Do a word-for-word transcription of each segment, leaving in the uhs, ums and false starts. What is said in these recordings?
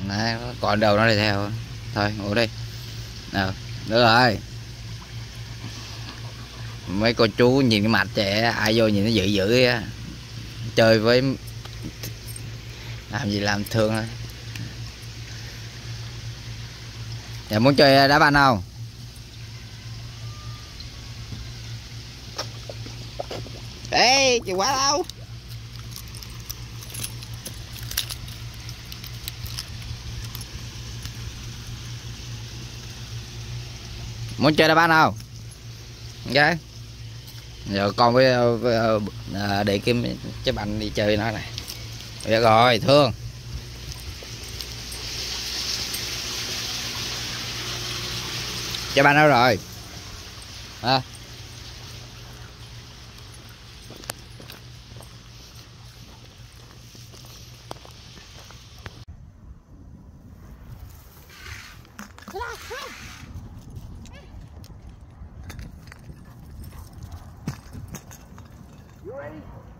Đấy, còn đầu nó đi theo. Thôi ngủ đi nào, được rồi. Mấy cô chú nhìn cái mặt trẻ ai vô nhìn nó dữ dữ á, chơi với làm gì làm thương thôi. Dạ muốn chơi đá banh không? Ê chịu quá đâu. Muốn chơi đá banh không? Ok. Giờ con với, với à, để cái trái banh đi chơi nó này. Được rồi thương. Trái banh đâu rồi à. You ready?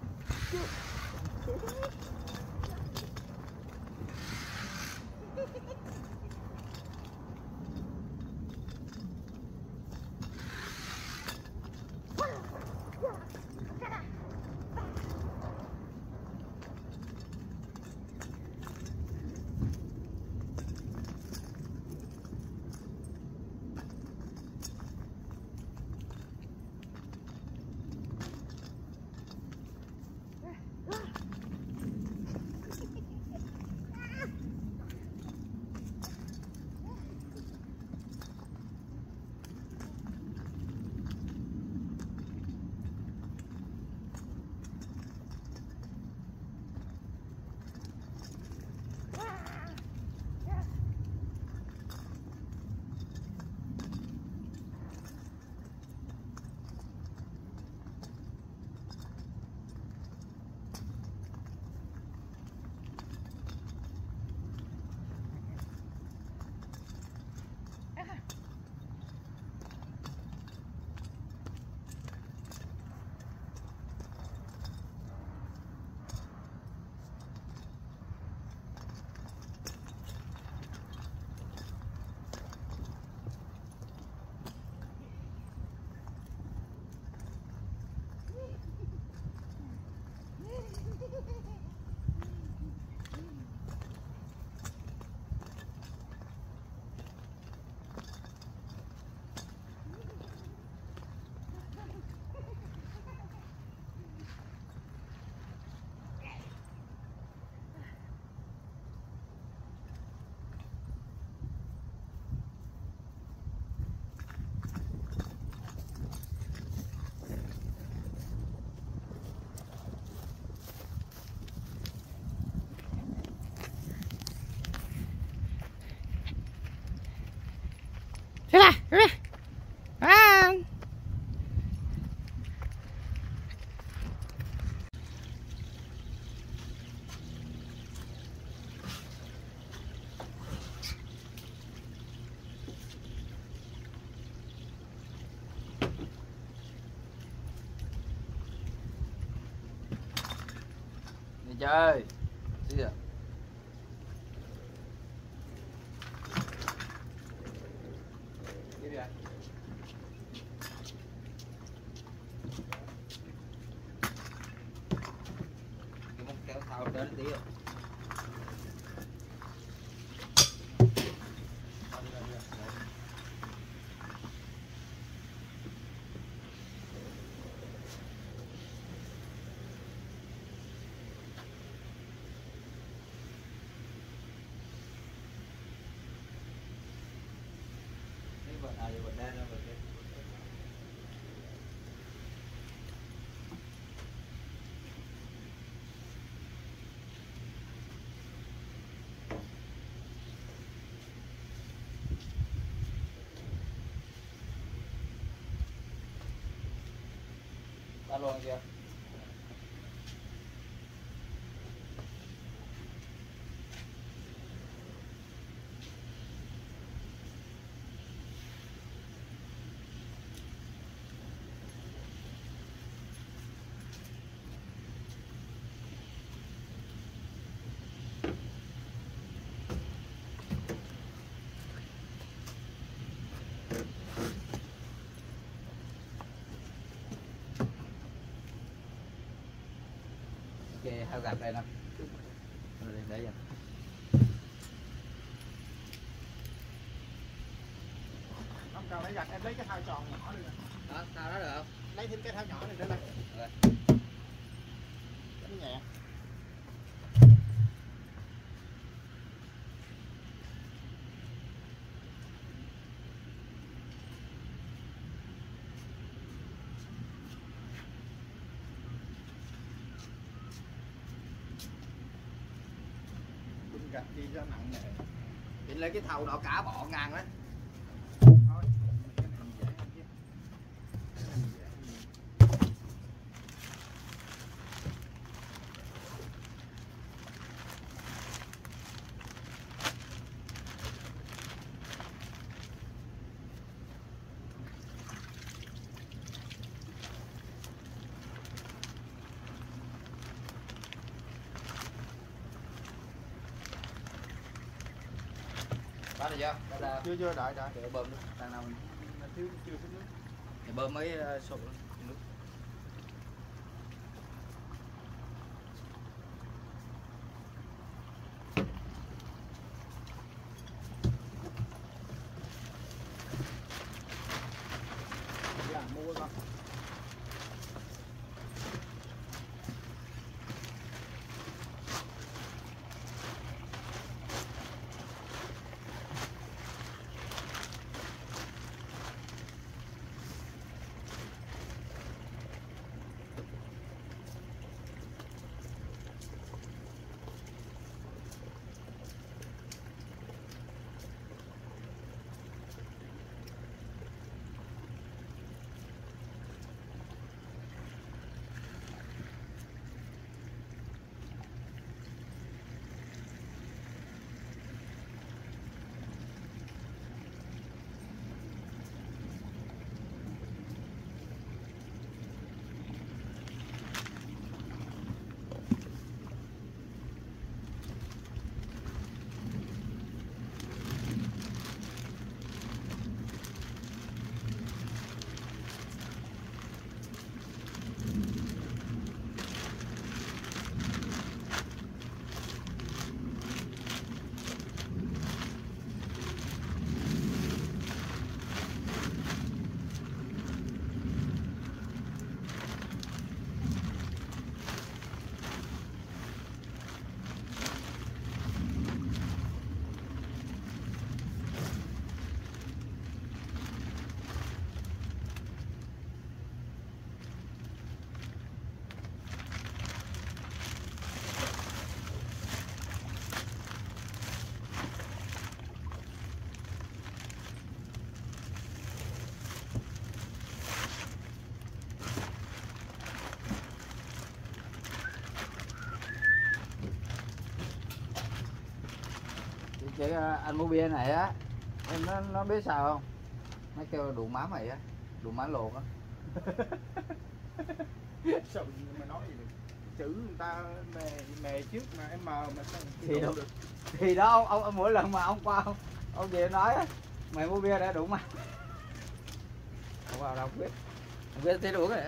Thế là, thế là. À. Đi chơi. Đi rồi. Đi đi ạ. Cái móc kéo thao đến tí rồi. À, vậy mình đang mình đi. Ta luôn chưa? Tao gạt đây nè. Rồi để vậy. Không cần lấy gạch, em lấy cái thao tròn nhỏ được. Đó, thao đó được không? Lấy thêm cái thao nhỏ này nữa đây. Rồi. Đánh nhẹ. Gạch đi cho nặng nề. Định lấy cái thau đó cả bộ ngang đó. Thôi, cái này dễ hơn chứ. Cái này dễ hơn. Đó được chưa? Đó là Chưa chưa đợi đợi. để bơm nước. Đang nào mình Thiếu chưa xíu nước. để bơm mấy uh, sụp nước. Dạ, mua con. Chị anh mua bia này á, em nó nó biết sao không? Nó kêu đủ má mày á, đủ má lồn á. Sao mà nói gì được? Chữ người ta mè mè trước mà em mờ mà sao Thì đâu được. Thì đó ông, ông, ông mỗi lần mà ông qua ông, ông về nói á, mày mua bia đã đủ má. Không vào đâu không biết. Không biết thấy đủ cái này.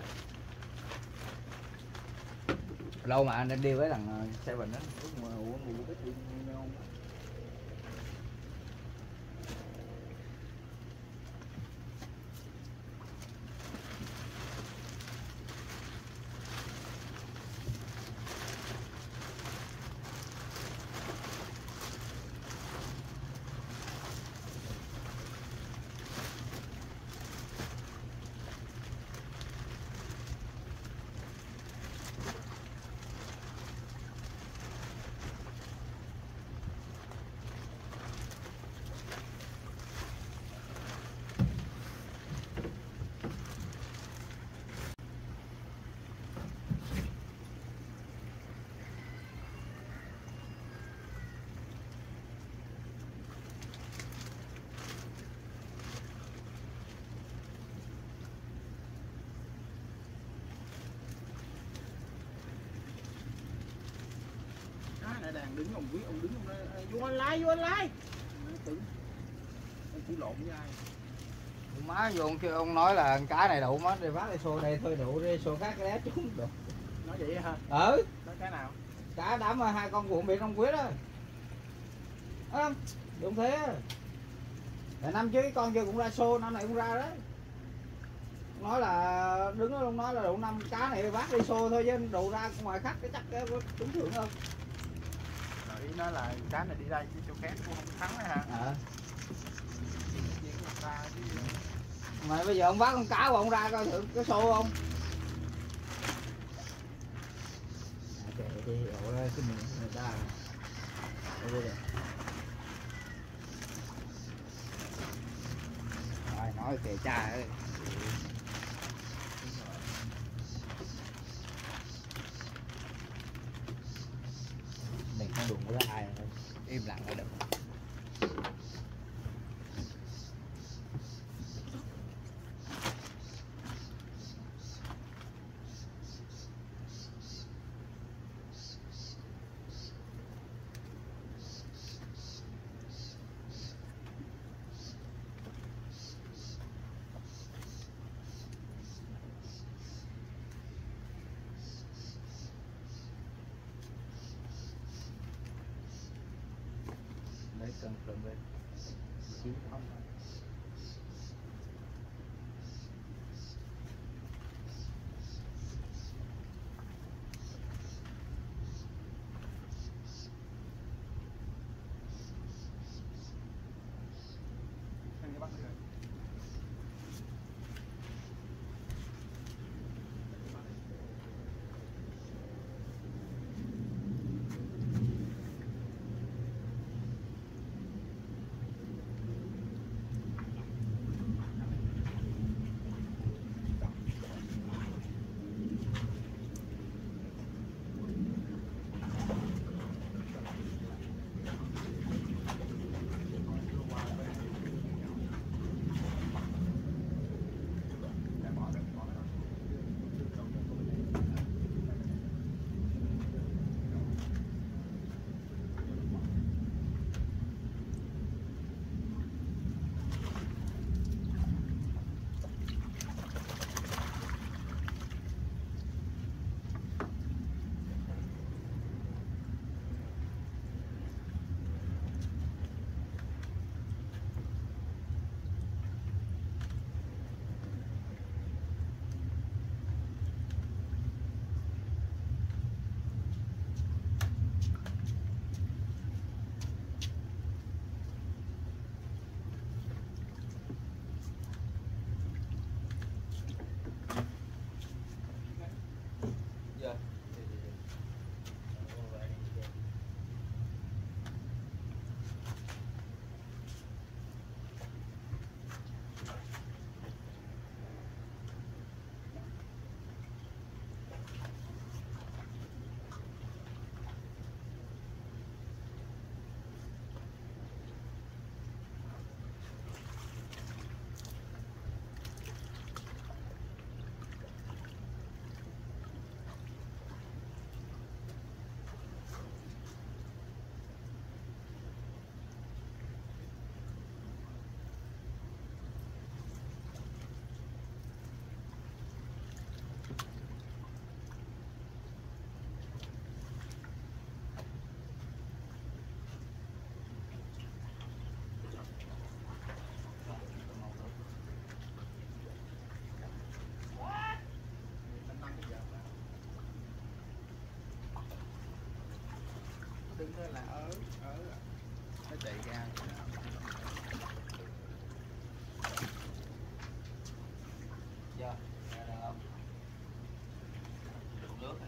Lâu mà anh đi với thằng xe bình đó, lúc mà uống uống biết đi không? Lại đàn đứng ông quý ông đứng ông nói vô anh like vô anh like tưởng ông chỉ lộn với ai Má vô ông kêu ông nói là cái này đủ má đi phát đi xô đây thôi đủ đi xô khác cái đá trúng được. nói vậy hả? Ừ. Nói cái nào? Cả đám mà hai con cuộn bị trong quyết đó. Thấy không? Đúng thế. Tại năm trước con kia cũng ra xô, năm này cũng ra đấy. Nói là đứng đó không nói là đủ năm cá này bác đi xô thôi chứ đủ ra ngoài khách cái chắc cái trúng thưởng không. Rồi ý nói là cá này đi đây chứ chỗ khác cũng không thắng đấy hả? À. Ra chứ. Mà bây giờ ông bắt con cá của ông ra coi thử có xô không? À, kệ đi, ủa cái miệng người ta. Rồi nói kệ cha ơi. Mình không đụng với ai thôi, im lặng là được. Lấy cân cân lên xíu không. Đứng đó là ở ở nó chạy ra. Giờ ra được không? Đụng nước này.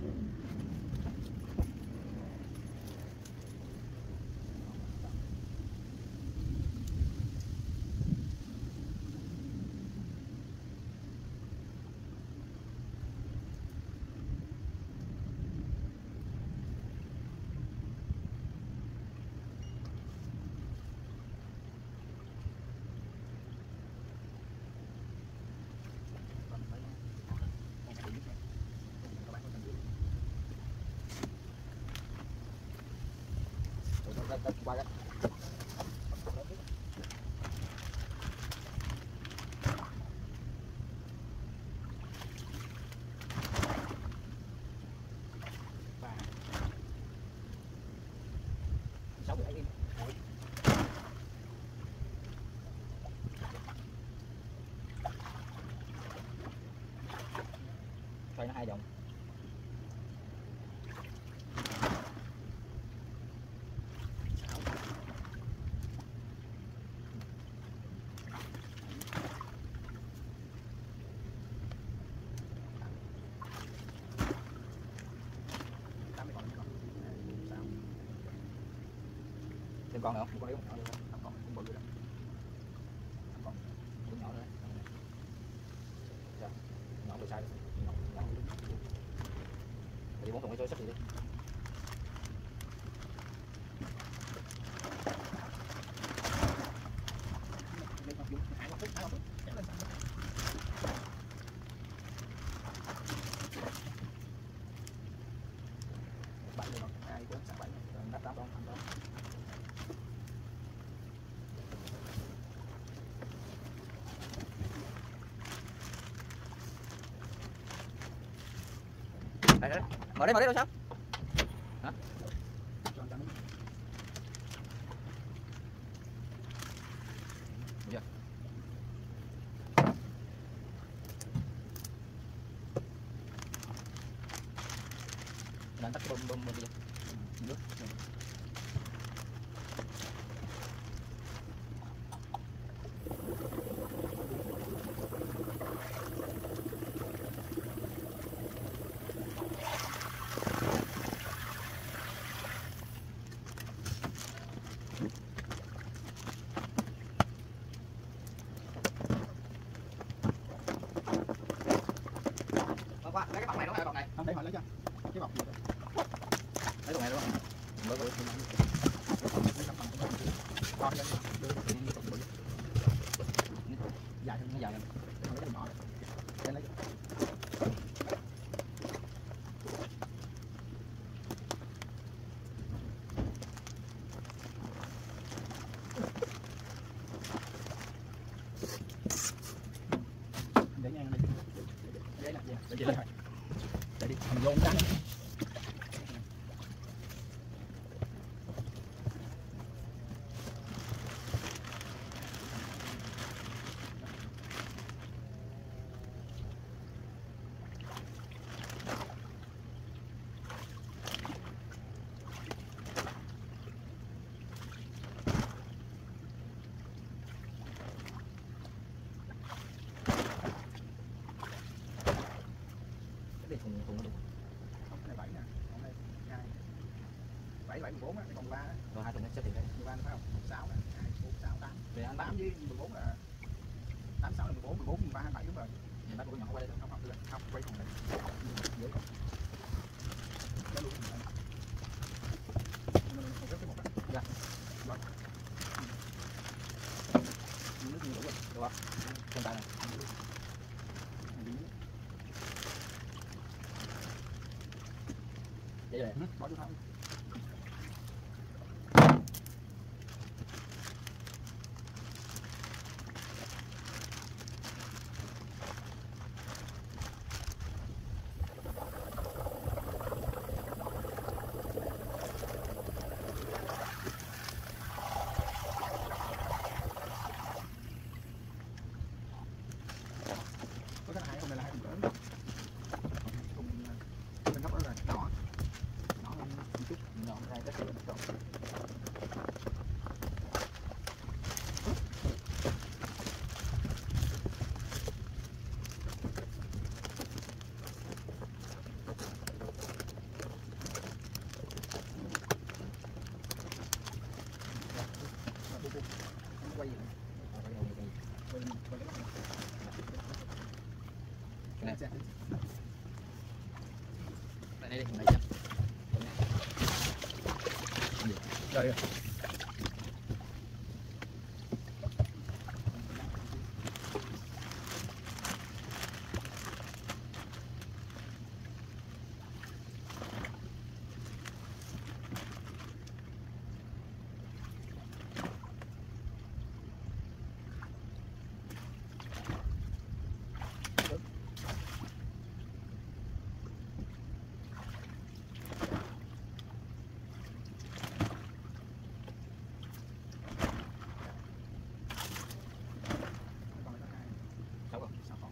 Qua cái sáu bảy im thôi nó hai dòng thêm con nữa không? Con yếu không? Không con, không bự rồi đó. Không con, cũng nhỏ nữa đấy. Dạ, nhỏ bị sai rồi. Nhỏ, nhỏ. Thì bốn thùng cái số sắp gì đi. Bảy rồi, hai bốn sáu bảy, đắp đắp đó, đó. Đây, đây. Mở đấy, mở đấy đâu sao? Hả? Dạ. Đang tắt bơm bơm bơm đi. Nước. Qua, lấy cái bọc này đúng không? Cái bọc này. Không, để họ lấy cho. Cái bọc gì đó. Lấy bọc này đúng không? Mới mới con lên đưa dài hơn, nó dài hơn. lấy cái nhỏ để lấy. Để ngang đây. Để là gì? Để đi. Để đi. Mình luôn trắng. cái thùng thùng nó đúng. Không, cái này bảy nè. Còn đây hai. bảy bảy bốn á, còn ba á. Rồi hai thùng nó xếp tiền đây. mười ba phải không? sáu nè, hai bốn sáu tám. Để anh tám với mười bốn là tám sáu là mười bốn, mười bốn mười ba hai mươi bảy đúng rồi. mình bắt một cái nhỏ qua đây thôi. Không không được. Không, quay còn đây. Dưới còn. Cái luôn. Mình không có cái một á. Dạ. Rồi. Nước nhiều đủ rồi. Được không? Không tay này. Vậy rồi. Ừ, bỏ vô thôi. Có cái hai con này là hai con lớn. Cùng bên góc đó là đỏ. Đỏ hơn chút. quay gì Cái này. Đây đây đi, đây chứ. rồi Sáu không?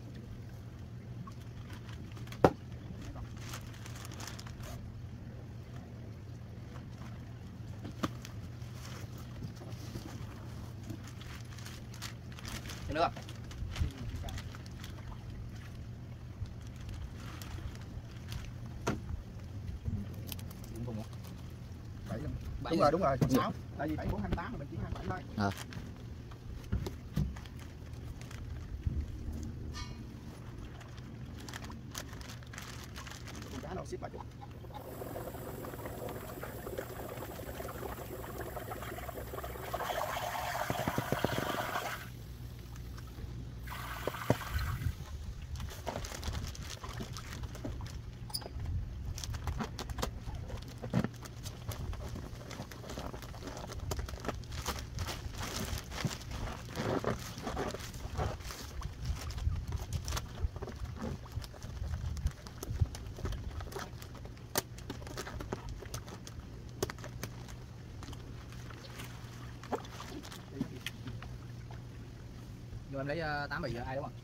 Thêm nữa. Đúng không? bảy Bảy đúng rồi đúng rồi còn sáu tại vì bảy bốn hai tám mà mình chỉ hai bảy thôi. À. Con cá đâu ship ba chục. Rồi em lấy uh, tám bì ai đúng không?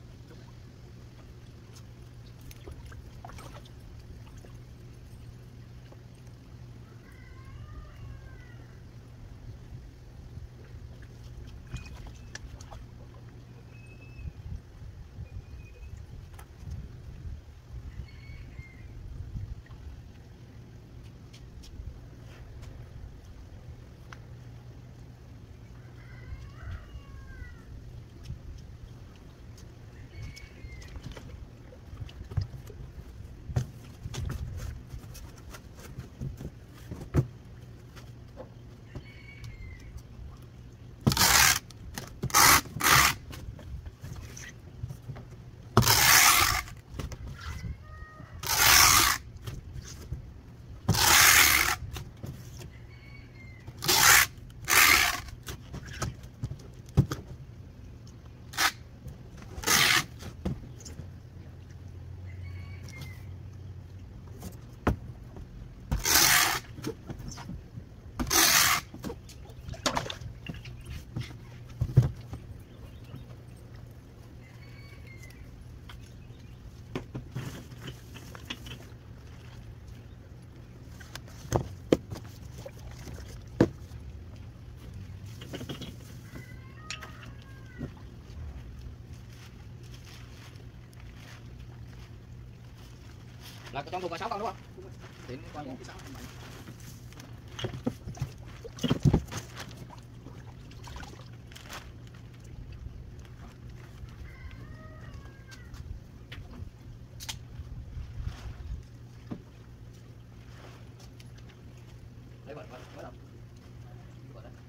Là con thuộc vào sáu con đúng không? Tính con một sáu con bảy. Lấy bật bật bật đâu? Bật đấy.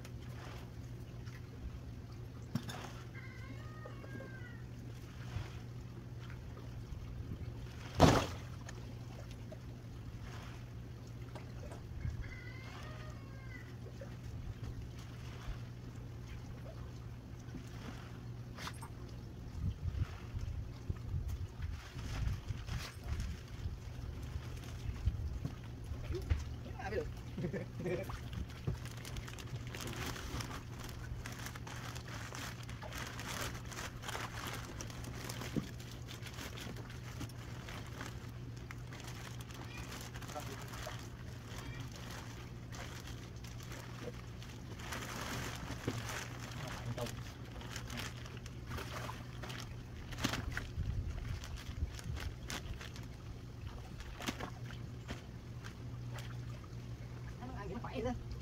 À, biết được. Nó ăn gì nó khỏe vậy đó.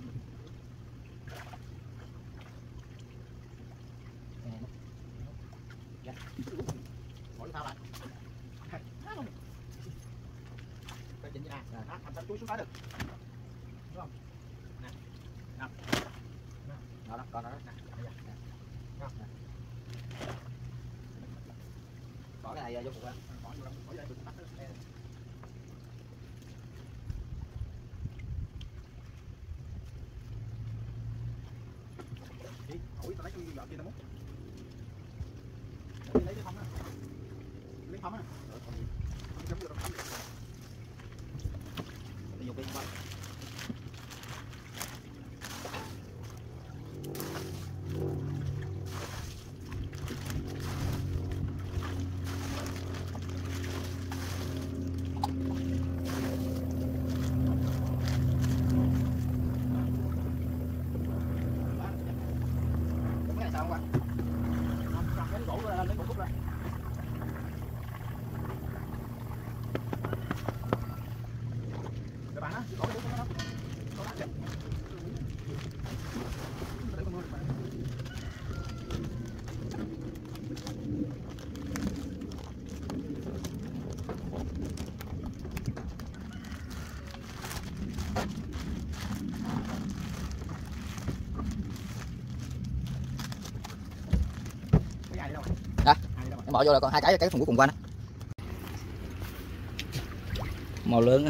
Mỗi thao lại. Cái chính như này, đó, thành thân chuối xuống tới được. Đúng không? Nè. Nè. Đó đó, con đó. Nè. Nè. Bỏ cái này vô cục ra. Bỏ vô đó, bỏ vô đây tụi bắt nó. Đi, hỏi tao lấy cái giỏ kia tao múc. Lấy lấy cái không á. Lấy không á. Rồi còn gì? Chấm vô trong không. Đi vô bên qua. Sao không qua? Không, lấy gỗ ra, lấy gỗ cút ra. Các bạn á, gỗ cái đó. Có bạn kìa. Để con mưa bạn. Đó, em bỏ vô là còn hai cái cái thùng cuối cùng qua đó. Màu lớn.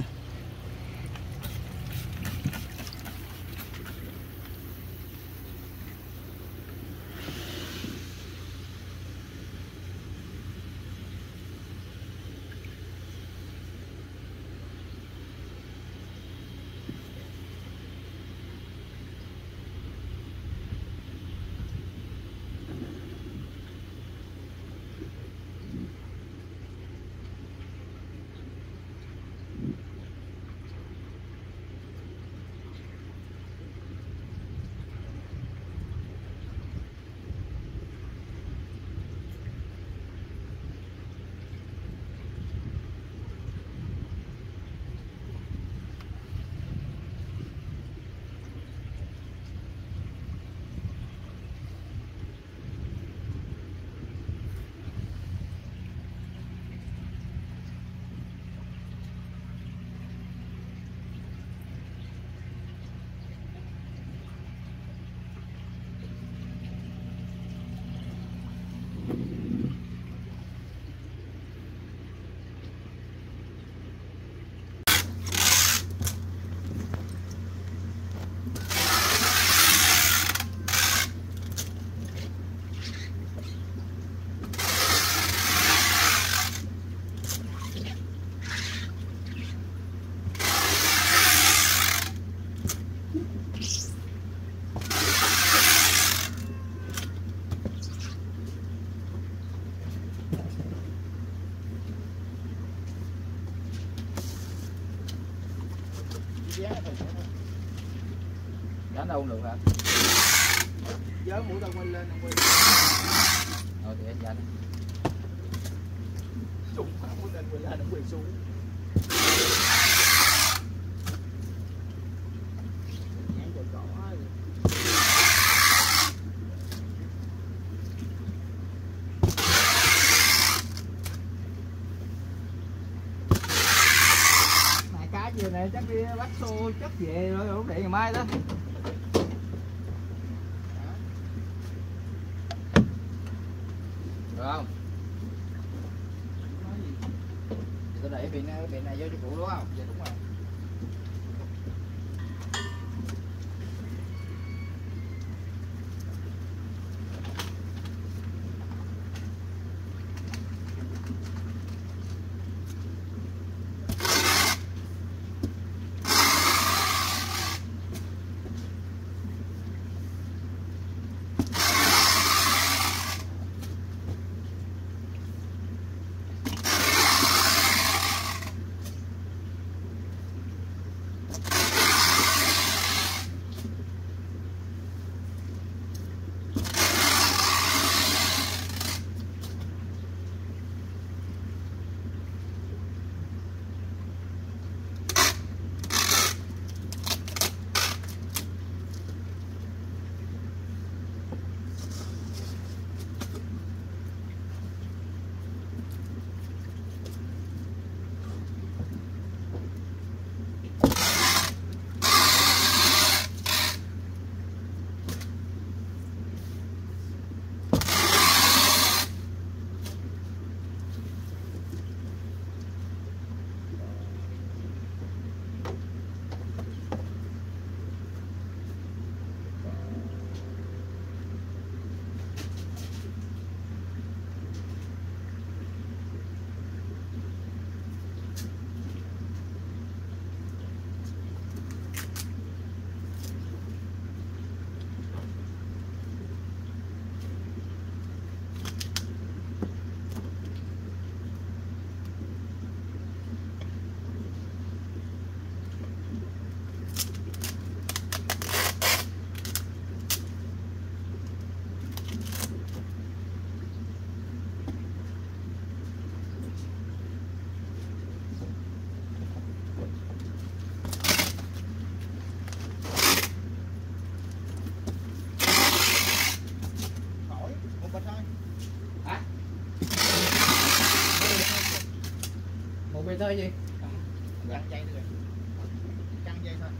Đánh đâu được hả? Nhớ mũi tao quay lên, quay. Rồi thì anh dành. Trùng quá mũi lên quay lên, nó quay xuống. Nhãn trời cỏ. Này cá gì này chắc đi bắt xô chất về rồi lúc điện ngày mai đó. Được không? Tôi đẩy biển này, biển này vô cho cụ đúng không? Dạ đúng rồi. thôi gì? Căng dây nữa rồi. Căng dây thôi.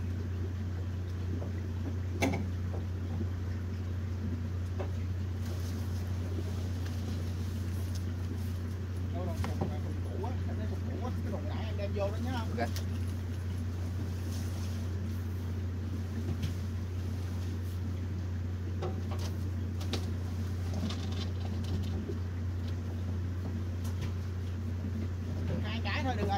Đâu đồng thùng này thùng cũ á, em thấy thùng cũ á, cái thùng nãy em đem vô đó nhá. Ok. Hai cái thôi được rồi.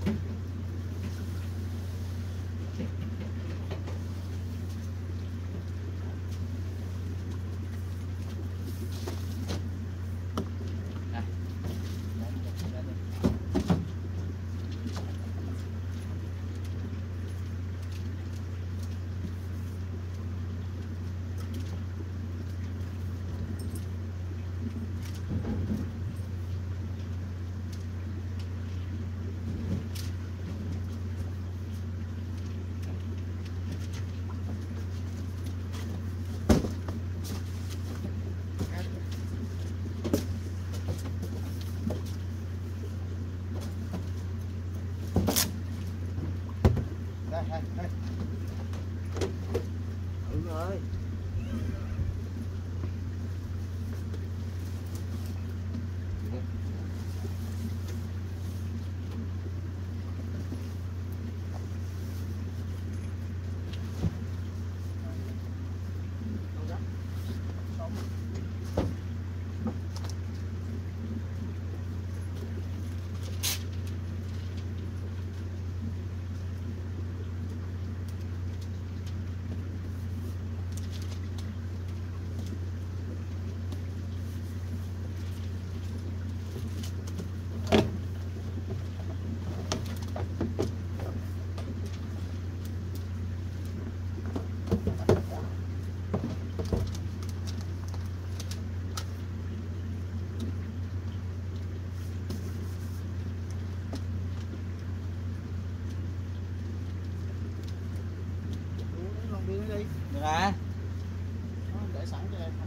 Đây, đây, đây. Ừ rồi. Lòng biên đi. Được à. Đó, để sẵn cho em.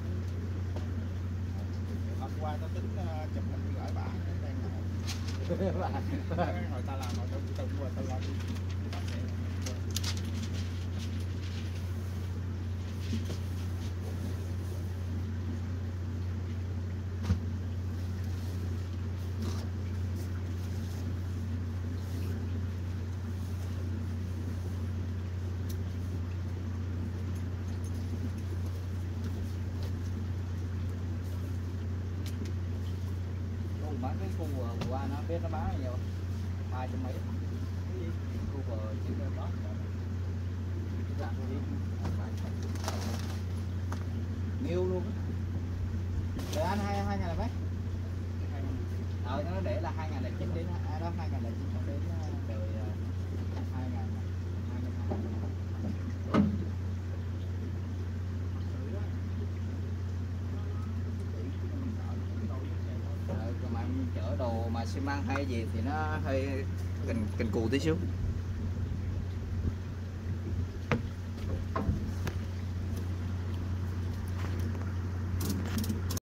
Hôm qua tao tính uh, chụp hình gửi bà đang ngồi. Hồi ta làm hồi tao tao qua tao làm đi. Bán cái khu vừa qua nó biết nó bán nhiều hai trăm mấy khu vừa chỉ bên đó nhiều luôn để anh hai hai ngàn là mấy ờ nó để là hai ngàn là chín đến à, đó hai ngàn là chín đến đời hai ngàn hai ngàn mà chở đồ mà xi măng hay gì thì nó hơi cần cần cù tí xíu.